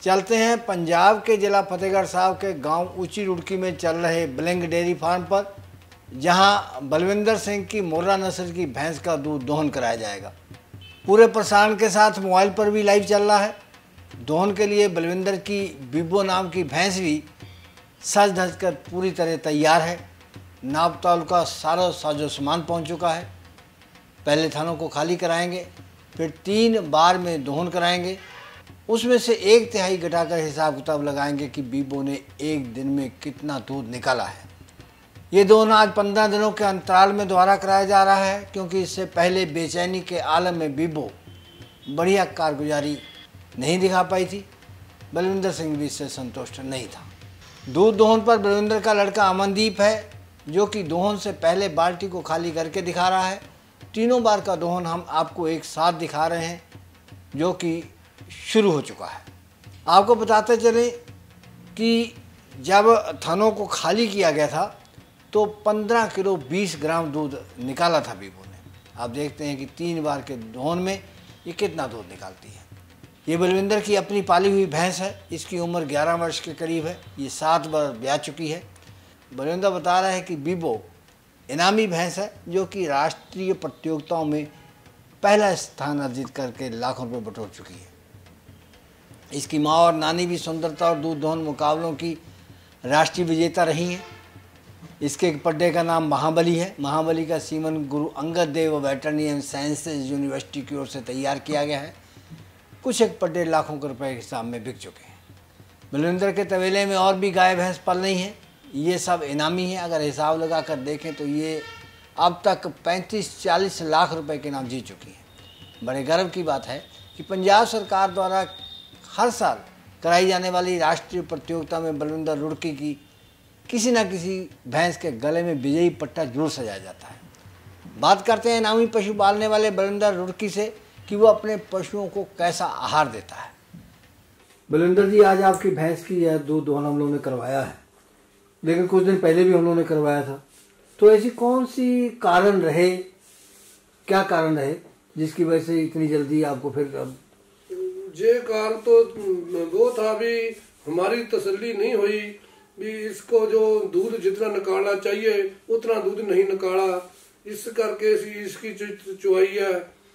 चलते हैं पंजाब के जिला फतेहगढ़ साहब के गांव ऊंची रुड़की में चल रहे बलिंग डेयरी फार्म पर, जहां बलविंदर सिंह की मोर्रा नस्ल की भैंस का दूध दोहन कराया जाएगा। पूरे प्रसारण के साथ मोबाइल पर भी लाइव चल रहा है। दोहन के लिए बलविंदर की बिब्बो नाम की भैंस भी सज धज कर पूरी तरह तैयार है। नाप तौल का सारा साजो सामान पहुँच चुका है। पहले थानों को खाली कराएंगे, फिर 3 बार में दोहन कराएंगे। उसमें से 1/3 घटाकर हिसाब किताब लगाएंगे कि बीबो ने एक दिन में कितना दूध निकाला है। ये दोहन आज 15 दिनों के अंतराल में दोबारा कराया जा रहा है, क्योंकि इससे पहले बेचैनी के आलम में बीबो बढ़िया कारगुजारी नहीं दिखा पाई थी। बलविंदर सिंह भी इससे संतुष्ट नहीं था। दूध दोहन पर बलविंदर का लड़का अमनदीप है, जो कि दोहन से पहले बाल्टी को खाली करके दिखा रहा है। तीनों बार का दोहन हम आपको एक साथ दिखा रहे हैं, जो कि शुरू हो चुका है। आपको बताते चलें कि जब थानों को खाली किया गया था तो 15 किलो 20 ग्राम दूध निकाला था बीबो ने। आप देखते हैं कि 3 बार के दोहन में ये कितना दूध निकालती है। ये बलविंदर की अपनी पाली हुई भैंस है। इसकी उम्र 11 वर्ष के करीब है। ये 7 बार ब्याह चुकी है। बलविंदर बता रहा है कि बीबो इनामी भैंस है, जो कि राष्ट्रीय प्रतियोगिताओं में पहला स्थान अर्जित करके लाखों रुपये बटोर चुकी है। इसकी माँ और नानी भी सुंदरता और दूध दोहन मुकाबलों की राष्ट्रीय विजेता रही हैं। इसके एक पड्डे का नाम महाबली है। महाबली का semen Guru Angad Dev veterinary and sciences university की ओर से तैयार किया गया है। कुछ एक पड्डे लाखों के रुपए के हिसाब में बिक चुके हैं। बलविंदर के तबेले में और भी गाय भैंस पल रही हैं। ये सब इनामी हैं। अगर हिसाब लगा कर देखें तो ये अब तक 35-40 लाख रुपए के इनाम जीत चुकी हैं। बड़े गर्व की बात है कि पंजाब सरकार द्वारा हर साल कराई जाने वाली राष्ट्रीय प्रतियोगिता में बलविंदर रुड़की की किसी न किसी भैंस के गले में विजयी पट्टा जरूर सजाया जाता है। बात करते हैं इनामी पशु पालने वाले बलविंदर रुड़की से कि वो अपने पशुओं को कैसा आहार देता है। बलविंदर जी, आज आपकी भैंस की यह दूध दोहन हम लोगों ने करवाया है, लेकिन कुछ दिन पहले भी हम लोगों ने करवाया था। तो ऐसी कौन सी कारण रहे, क्या कारण रहे जिसकी वजह से इतनी जल्दी आपको फिर जे कारण तो वो था भी हमारी तसल्ली नहीं हुई भी इसको जो दूध जितना निकालना चाहिए उतना दूध नहीं निकाला। इस करके इसकी चुवाई है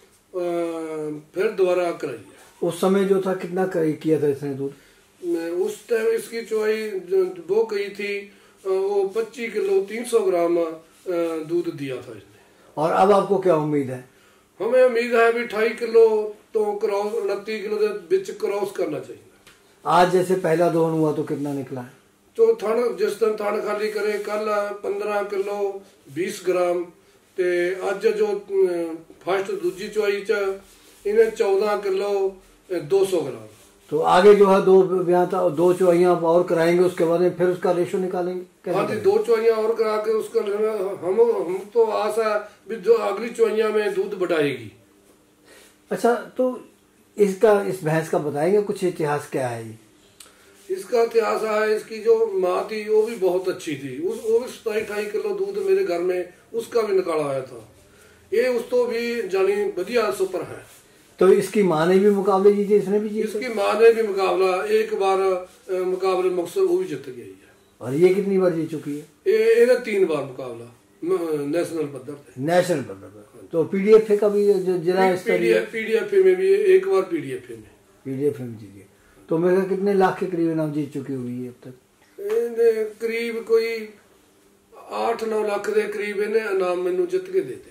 फिर दोबारा कराई है। उस समय जो था कितना किया था इसने दूध? उस टाइम इसकी चुवाई वो कही थी, वो 25 किलो 300 ग्राम दूध दिया था इसने। और अब आपको क्या उम्मीद है? हमें उम्मीद है भी 28 किलो तो क्रॉस 29 किलो के बीच क्रॉस करना चाहिए। आज जैसे पहला दोहन हुआ तो कितना निकला है? तो थान जिस दिन थान खाली करे कल 15 किलो 20 ग्राम ते अज जो फर्स्ट दूजी चुवाई च इन्हें 14 किलो 200 ग्राम। तो आगे जो है 2 चुवाइयाँ और कराएंगे, उसके बाद में फिर उसका रेशो निकालेंगे। हाँ जी, 2 चुवाइयाँ और करा के उसका हम तो आशा भी जो अगली चुवाइयाँ में दूध बढ़ाएगी। अच्छा, तो इस भैंस का बताएंगे कुछ इतिहास क्या है? इसका इतिहास है, इसकी जो माँ थी वो भी बहुत अच्छी थी। वो भी 27-28 किलो दूध मेरे घर में उसका भी निकाला आया था। ये उस तो भी जानी बढ़िया सुपर है। तो इसकी माँ ने भी मुकाबले जीते, इसने भी जीते? इसकी माँ ने भी मुकाबला एक बार मुकाबले मकसद वो भी जीत गई है। और ये कितनी बार जीत चुकी है? ये 3 बार मुकाबला नेशनल पद्धर पे। नेशनल पद्धर पे। तो पीडीएफ का भी जो जिला पीडीएफ में भी एक बार पीडीएफ में जीती। तो मेरे कितने लाख के करीब इनाम जीत चुकी हुई है अब तक? करीब कोई 8-9 लाख के करीब इन्हें इनाम मैनू जित के देते।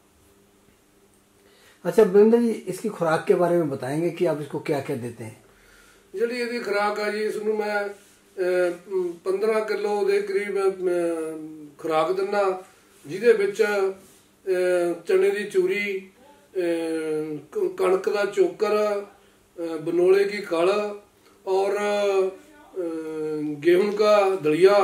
अच्छा बलविंदर जी, इसकी खुराक के बारे में बताएंगे कि आप इसको क्या क्या देते हैं? जी यदि खुराक है जी, इसमें मैं 15 किलो के करीब खुराक दिना, जिदे विच चने की चूरी, कणक का चोकर, बनोले की खल और गेहूं का दलिया,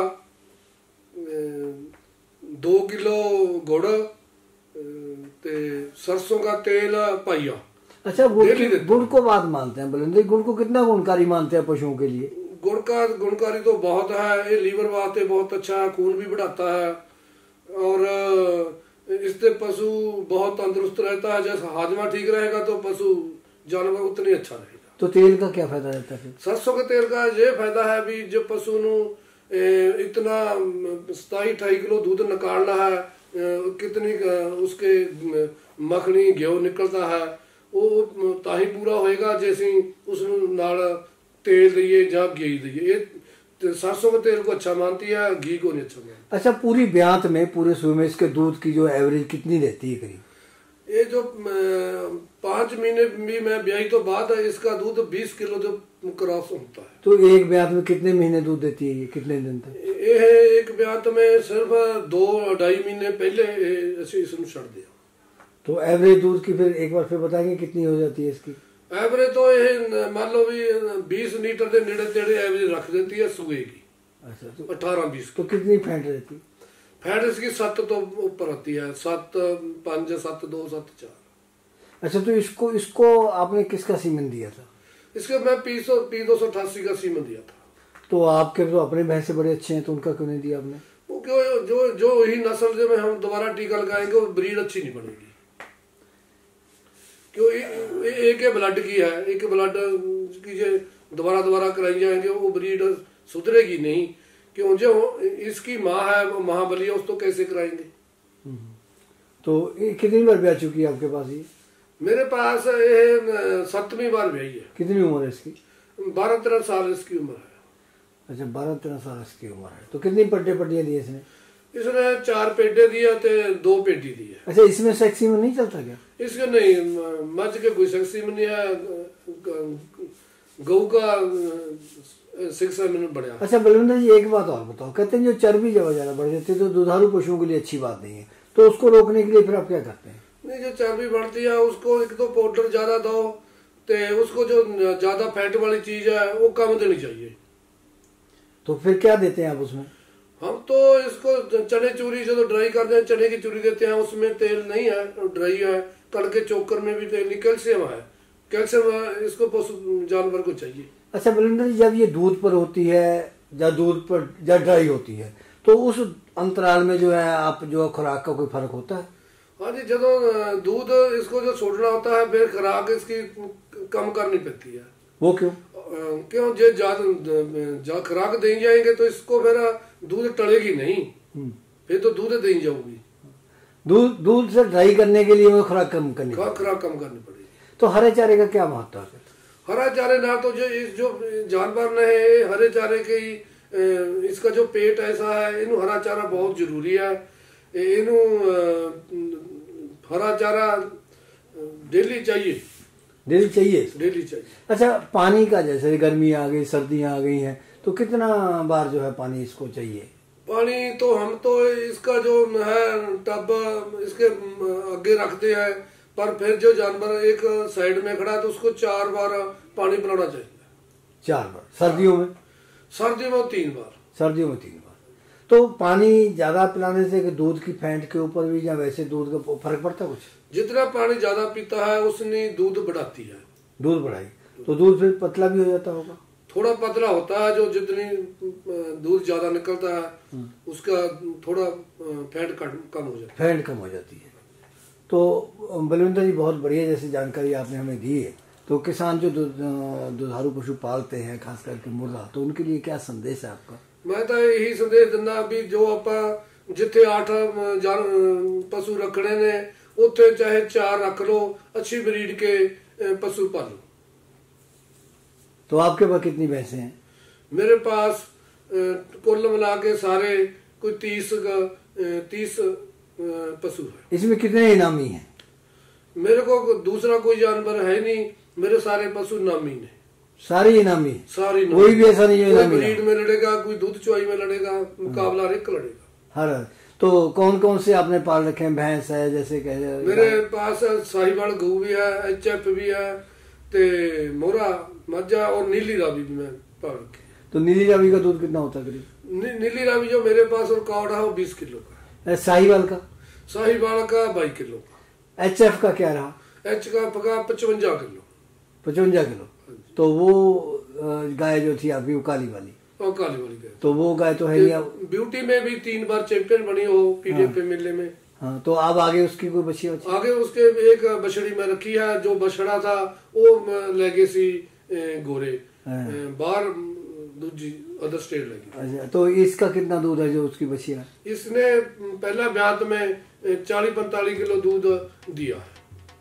2 किलो गुड़ ते सरसों का तेल पाइया। अच्छा, गुड़ को बात मानते हैं बलविंदर, गुड़ को कितना गुणकारी मानते हैं पशुओं के लिए? गुड़ का गुणकारी तो बहुत है। ये लीवर वास्ते बहुत अच्छा है, खून भी बढ़ाता है और इससे पशु बहुत तंदुरुस्त रहता है। जैसे हाजमा ठीक रहेगा तो पशु जानवर उतना ही अच्छा रहेगा। तो तेल का क्या फायदा रहता है? सरसों के तेल का ये फायदा है भी जो पशु नु इतना 27-28 किलो दूध निकालना है, कितनी उसके मखनी घ्यो निकलता है वो ताही पूरा होएगा जैसे उस नाल तेल दिए या घी दिए। ये सरसों के तेल को अच्छा मानती है, घी को नहीं अच्छा मानती। अच्छा, पूरी ब्यात में पूरे सुबह में इसके दूध की जो एवरेज कितनी रहती है करीब? ये जो 5 महीने भी मैं ब्याई तो बाद इसका दूध 20 किलो जो क्रॉस होता है। तो एक ब्यात में कितने महीने दूध देती है, ये कितने दिन तक? ये है एक ब्यात में सिर्फ 2-2.5 महीने पहले इसमें छड़ दिया। तो एवरेज दूध की फिर एक बार फिर बताएंगे कितनी हो जाती है इसकी? एवरेज तो ये मान लो भी 20 लीटर के नेड़े तेड़े एवरेज रख देती है सुबह की। अच्छा, तो 18-20। तो कितनी फैट रहती है? फैट इसकी 7 तो ऊपर आती है, 7.5, 7.2, 7.4। अच्छा, तो इसको आपने किसका सीमेंट दिया था? इसके मैं P288 का सीमेंट दिया था। तो आपके तो अपने भैंसे बड़े अच्छे हैं, तो उनका क्यों नहीं दिया आपने? वो क्यों, जो वही नस्ल जो में हम दोबारा टीका लगाएंगे वो ब्रीड अच्छी नहीं बनेगी। क्यों एक ब्लड की है, एक ब्लड की जो दोबारा कराई जाएंगे वो ब्रीड सुधरेगी नहीं। क्यों जो इसकी माँ है महाबली है, उसको कैसे कराएंगे? तो कितनी बार ब्याह चुकी है आपके पास ये? मेरे पास ये 7वीं बार ब्याई है। कितनी उम्र है इसकी? 12-13 साल इसकी उम्र है। अच्छा, 12-13 साल इसकी उम्र है। तो कितनी पट्टियां दी इसने? इसने 4 पेडे दिया ते 2 पेटी दी है। अच्छा, इसमें सेक्सी में नहीं चलता क्या? इसके नहीं, मज के कोई सेक्सी में नहीं है, गऊ का 6 में बढ़िया। अच्छा बलविंदर जी, एक बात और बताओ, कहते हैं जो चर्बी जब ज्यादा बढ़ जाती है तो दुधारू पशुओं के लिए अच्छी बात नहीं है, तो उसको रोकने के लिए फिर आप क्या करते हैं? नहीं, जो चर्बी बढ़ती है उसको एक तो पाउडर ज्यादा दो, ते उसको जो ज्यादा फैट वाली चीज है वो कम देनी चाहिए। तो फिर क्या देते हैं आप उसमें? हम तो इसको चने चूरी जो ड्राई करते हैं, चने की चूरी देते हैं, उसमें तेल नहीं है, ड्राई है। कड़के चोकर में भी तेल नहीं, कैल्शियम है, कैल्शियम इसको पशु जानवर को चाहिए। अच्छा बलविंदर जी, जब ये दूध पर होती है या दूध पर या ड्राई होती है, तो उस अंतराल में जो है आप जो खुराक का कोई फर्क होता है? हाँ जी, जब दूध इसको जो छोड़ना होता है फिर खुराक इसकी कम करनी पड़ती है। वो क्यों? क्यों जो ज्यादा खुराक दे जाएंगे तो इसको फिर दूध टलेगी नहीं, फिर तो दूध दे जाऊंगी। दूध से ड्राई करने के लिए वो खुराक कम करनी पड़ेगी। तो हरे चारे का क्या महत्व है? हरा चारे ना तो जो जानवर ने है हरे चारे के इसका जो पेट ऐसा है, इन हरा चारा बहुत जरूरी है। इन हरा चारा डेली चाहिए। अच्छा, पानी का जैसे गर्मी आ गई, सर्दियां आ गई हैं, तो कितना बार जो है पानी इसको चाहिए? पानी तो हम तो इसका जो है टब इसके आगे रखते हैं, पर फिर जो जानवर एक साइड में खड़ा है तो उसको 4 बार पानी पिलाना चाहिए। 4 बार? सर्दियों में? सर्दियों में 3 बार। सर्दियों में 3 बार। तो पानी ज्यादा पिलाने से दूध की फैट के ऊपर भी या वैसे दूध का फर्क पड़ता है कुछ? जितना पानी ज्यादा पीता है उसने दूध बढ़ाती है। दूध बढ़ाई तो दूध फिर पतला भी हो जाता होगा? थोड़ा पतला होता है, जो जितनी दूध ज्यादा निकलता है उसका थोड़ा फैट कम हो जाती है। तो बलविंदर जी, बहुत बढ़िया जैसी जानकारी आपने हमें दी है। तो किसान जो दुधारू पशु पालते हैं, खास करके मुर्गा, तो उनके लिए क्या संदेश है आपका? मैं तो यही संदेश दिना भी जो आप जिथे 8 पशु रखने ने उथे चाहे 4 रख लो, अच्छी ब्रीड के पशु पालो। तो आपके पास कितनी भैंसे हैं? मेरे पास कुल मिला के सारे कोई 30 पशु है। इसमें कितने इनामी हैं? मेरे को दूसरा कोई जानवर है नहीं, मेरे सारे पशु नामी ने। सारी इनामी? सारी नामी। कोई भी ऐसा नहीं है इनामी? ब्रीड में लड़ेगा, कोई दूध चुआई में लड़ेगा, मुकाबला रेक लड़ेगा। हर तो कौन कौन से आपने पाल रखे हैं? भैंस है जैसे कह? मेरे पास साहिवाल गऊ भी है, HF भी है, ते मोरा मज्जा और नीली रावी भी मैं पाल रखी। तो नीली रावी का दूध कितना होता है? नीली रावी जो मेरे पास और कावड़ है वो 20 किलो का। साहिवाल का? साहिवाल का 22 किलो का। HF का क्या रहा? H का पका 55 किलो। 55 किलो? तो वो गाय जो थी आपकी, वो काली वाली? और काली वाली गाय। तो वो गाय तो है नहीं? ब्यूटी में भी 3 बार चैंपियन बनी हो PDF पे मेले में। हाँ, तो अब आगे उसकी कोई बछी? आगे उसके एक बछड़ी में रखी है, जो बछड़ा था वो लेगेसी गोरे बाहर दूजी अदर स्टेट लगी। अच्छा, तो इसका कितना दूध है जो उसकी बछी है? इसने पहला ब्यात में 40-45 किलो दूध दिया है।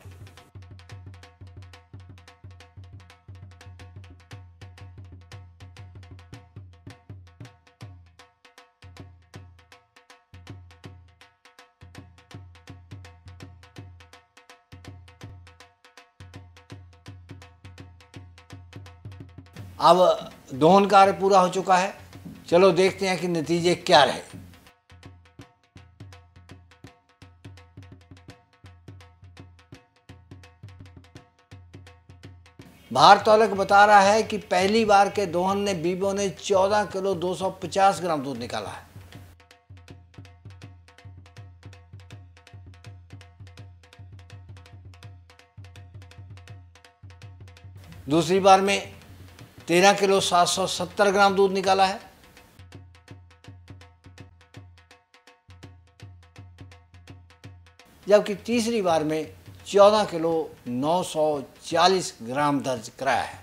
अब दोहन कार्य पूरा हो चुका है, चलो देखते हैं कि नतीजे क्या रहे। भार तौलक बता रहा है कि पहली बार के दोहन ने बीबो ने 14 किलो 250 ग्राम दूध निकाला है। दूसरी बार में 13 किलो 770 ग्राम दूध निकाला है। जबकि तीसरी बार में 14 किलो 940 ग्राम दर्ज कराया है।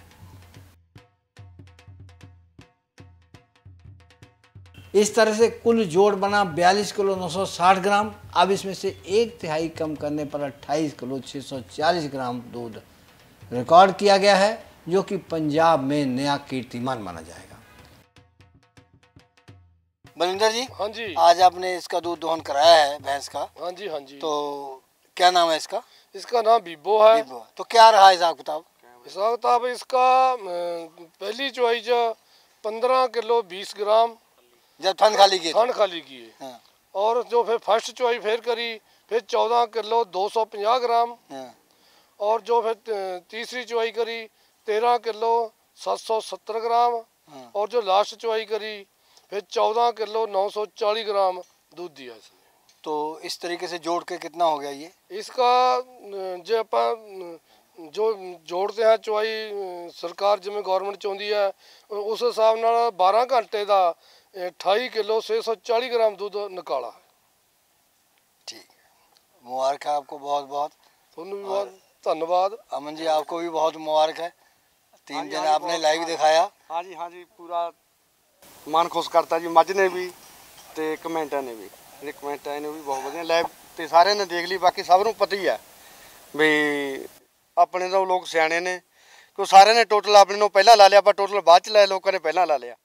इस तरह से कुल जोड़ बना 42 किलो 960 ग्राम। अब इसमें से एक तिहाई कम करने पर 28 किलो 640 ग्राम दूध रिकॉर्ड किया गया है, जो कि पंजाब में नया कीर्तिमान माना जाएगा। बलविंदर जी, हाँ जी, आज आपने इसका दूध दोहन कराया है भैंस का। हाँ जी, हाँ जी। तो क्या नाम है इसका? इसका नाम बीबो है। बीबो। तो क्या रहा हिसाब किताब? हिसाब किताब इसका पहली चुवाई 15 किलो 20 ग्राम जब थन खाली की थन खाली की है। हाँ। और जो फिर फर्स्ट चुवाई फिर करी, फिर 14 किलो 250 ग्राम। हाँ। और जो फिर तीसरी चुवाई करी 13 किलो 770 ग्राम। हाँ। और जो लास्ट चुवाई करी फिर 14 किलो 940 ग्राम दूध दिया इसने। तो इस तरीके से जोड़ के कितना हो गया ये? इसका जो आप जो जोड़ते हैं चुवाई सरकार जिमें गवर्नमेंट चाहती है उस हिसाब नाल 12 घंटे का 28 किलो 640 ग्राम दूध निकाला है। ठीक है, मुबारक है आपको बहुत बहुत। थोनू भी बहुत धन्यवाद। अमन जी, आपको भी बहुत मुबारक है। 3 दिन आपने लाइव दिखाया। हाँ जी, हाँ जी, पूरा मन खुश करता जी। मझ ने भी ते कमेंटा ने भी, कमेंटा ने भी बहुत बढ़िया लाइव ते सारे ने देख ली। बाकी सब नूं पता ही है भी अपने तो लोग सियाने ने, क्यों सारे ने टोटल अपने नूं पहला ला लिया, पर टोटल बाद च लाए लोगों ने पहला ला लिया।